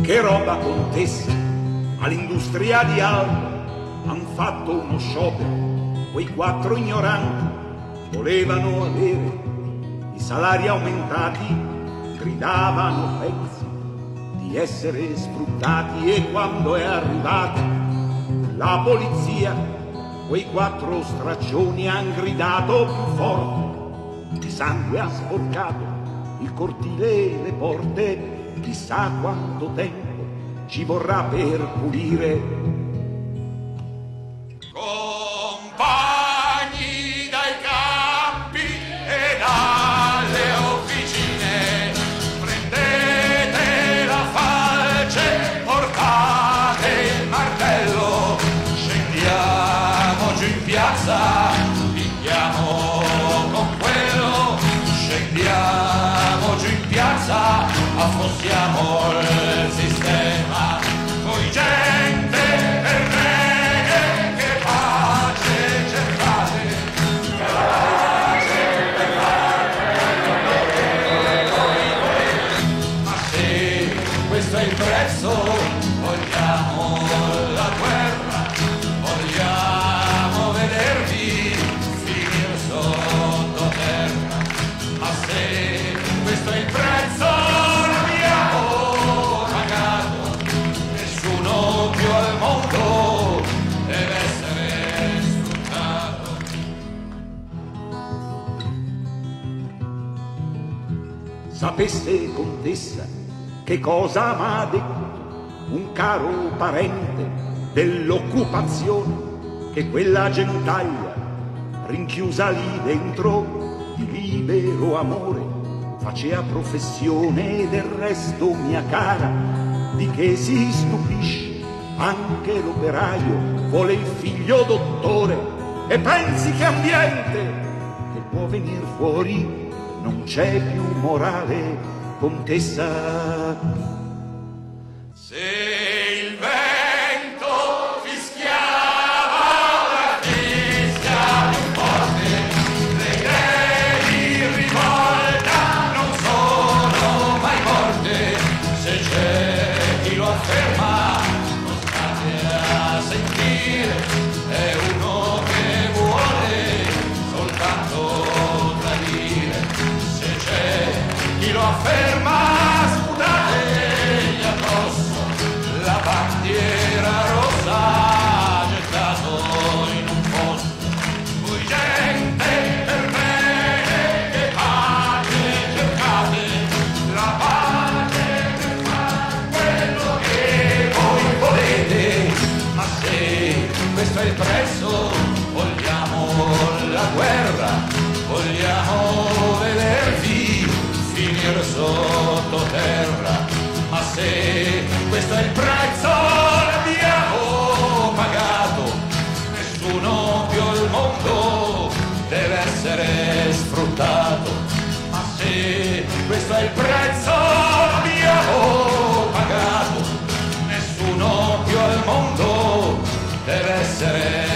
Che roba, contessa, all'industria di Alba han fatto uno sciopero, quei 4 ignoranti volevano avere i salari aumentati, gridavano pezzi di essere sfruttati, e quando è arrivata la polizia quei 4 straccioni han gridato più forte, di sangue ha sporcato il cortile e le porte. Chissà quanto tempo ci vorrà per pulire. Compagni dai campi e dalle officine, prendete la falce, portate il martello, scendiamo giù in piazza, picchiamo con quello, scendiamo giù in piazza, affossiamo il sistema, voi gente per me che pace cercate, che pace ma se questo è il prezzo, vogliamo la guerra, vogliamo vedervi finire sottoterra, ma se questo è il prezzo sapesse, contessa, che cosa m'ha detto un caro parente dell'occupazione, che quella gentaglia rinchiusa lì dentro di libero amore facea professione, e del resto, mia cara, di che si stupisce anche l'operaio, vuole il figlio dottore, e pensi che ambiente che può venir fuori. Non c'è più morale, contessa. Se il vento fischiava la fischia più forte, le idee in rivolta non sono mai morte. Se c'è chi lo afferma, non state a sentire, è uno che vuole soltanto tradire. Chi lo afferma, spudategli addosso la bandiera rossa, gettato in un fosso. Voi gente per me che pace cercate, la pace per fare quello che voi volete, ma se questo è il prezzo, vogliamo la guerra, vogliamo vedervi finire sottoterra, ma se questo è il prezzo l'abbiamo pagato, nessuno più al mondo deve essere sfruttato, ma se questo è il prezzo l'abbiamo pagato, nessuno più al mondo deve essere